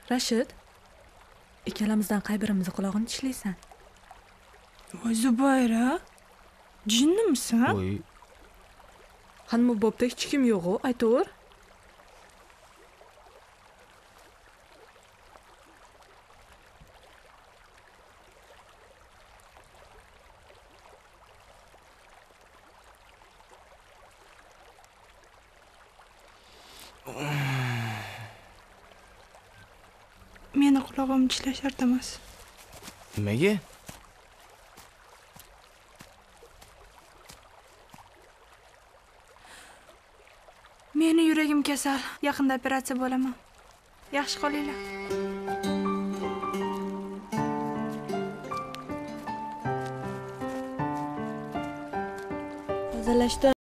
Rashid, ikkalamizdan qay birimizni qulog'ini tishlaysan? Voy Zubayra, jinnimisan? Voy. Hanma bobda hech kim yo'q-ku, aytaver. Meni qulog'imni tishlash shart emas. Nimaga? Meni yuragim kasal. Yaqinda operatsiya bo'laman. Yaxshi qolinglar. Tozalashdan